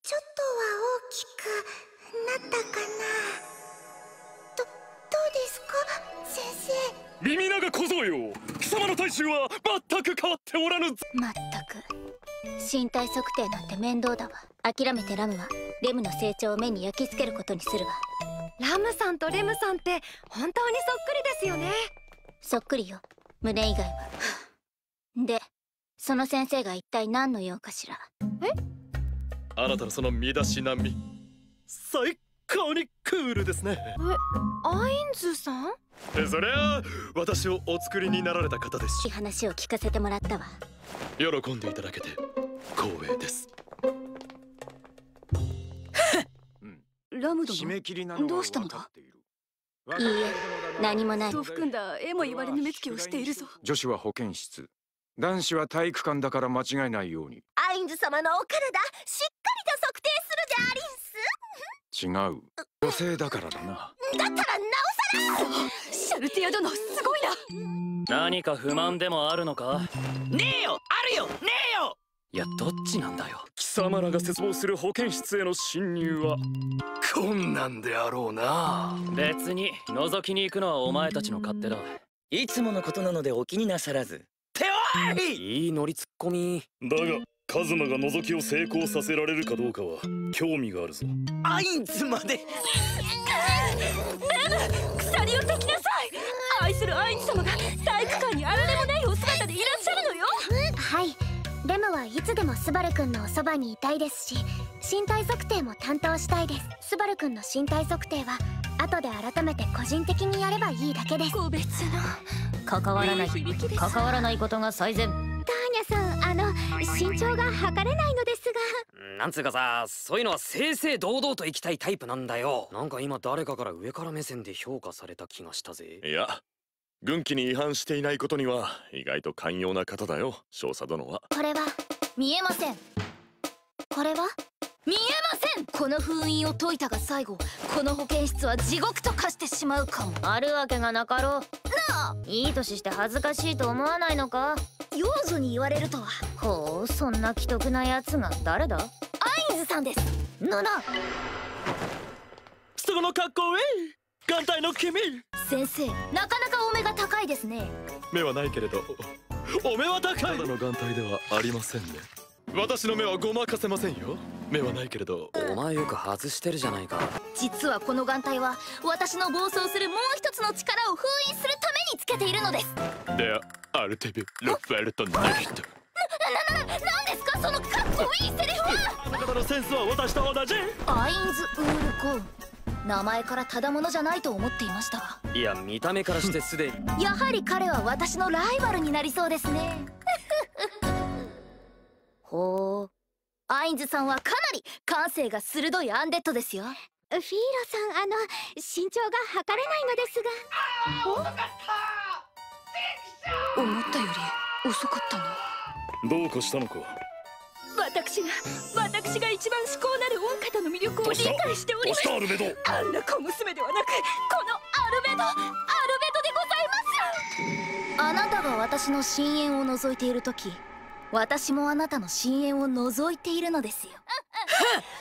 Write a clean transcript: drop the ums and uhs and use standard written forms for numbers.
ちょっとは大きくなったかな。どうですか先生。 耳長小僧よ、貴様の体重は全く変わっておらぬ。 まったく身体測定なんて面倒だわ。諦めてラムはレムの成長を目に焼き付けることにするわ。 ラムさんとレムさんって本当にそっくりですよね。 そっくりよ、胸以外は。でその先生が一体何の用かしら。 あなたのその身だしなみ、最高にクールですね。 アインズさん？ そりゃあ私をお作りになられた方ですし、 話を聞かせてもらったわ。 喜んでいただけて光栄です。 ラム締め切りなの殿、どうしたのだ？ いいえ、何もない。 と含んだ絵も言われぬ目つきをしているぞ。 女子は保健室、男子は体育館だから間違いないように。 アインズ様のお体しっかりと測定するでありんす。 違う、女性だからだな。 だったらなおさら。 シャルティア殿、すごいな。 何か不満でもあるのか？ ねえよ、あるよ、ねえよ。 いや、どっちなんだよ。 貴様らが絶望する保健室への侵入は困難であろうな。 別に覗きに行くのはお前たちの勝手だ。 いつものことなのでお気になさらず。ておい！ いい乗りツッコミだがカズマが覗きを成功させられるかどうかは興味があるぞ。 アインズまで。 鎖を解きなさい。愛するアインズ様が体育館にあられもないお姿でいらっしゃるのよ。 はい、レムはいつでもスバルくんのおそばにいたいですし、身体測定も担当したいです。スバルくんの身体測定は後で改めて個人的にやればいいだけです。 個別の関わらないことが最善。 ターニャさん、身長が測れないのですが。 なんつうかさ、そういうのは正々堂々と生きたいタイプなんだよ。なんか今誰かから上から目線で評価された気がしたぜ。 いや、軍紀に違反していないことには意外と寛容な方だよ、少佐殿は。 これは見えません。これは見えません。この封印を解いたが最後、この保健室は地獄と化してしまうかも。あるわけがなかろう。なあ、いい年して恥ずかしいと思わないのか？ 幼女に言われるとは。 ほう、そんな奇特なやつが誰だ？ アインズさんです。 のな。 そのかっこいい眼帯の君。 先生、なかなかお目が高いですね。 目はないけれどお目は高い。ただの眼帯ではありませんね。私の目はごまかせませんよ。目はないけれど。 お前よく外してるじゃないか。 実はこの眼帯は私の暴走するもう一つの力を封印するためにつけているのです。 で、アルテビルフェルトネヒト。 なんですかそのかっこいいセリフは。 あなたのセンスは私と同じ。 アインズ・ウールコーン、名前からただものじゃないと思っていましたが。 いや、見た目からしてすでにやはり彼は私のライバルになりそうですね。ほう、アインズさんはかなり感性が鋭いアンデッドですよ。 フィーロさん、身長が測れないのですが。 思ったより遅かったな。 どうかしたのか。 私が一番至高なる御方の魅力を理解しております。 アルベド。 あんな小娘ではなく、このアルベドでございます。 あなたが私の深淵を覗いているとき、私もあなたの深淵を覗いているのですよ。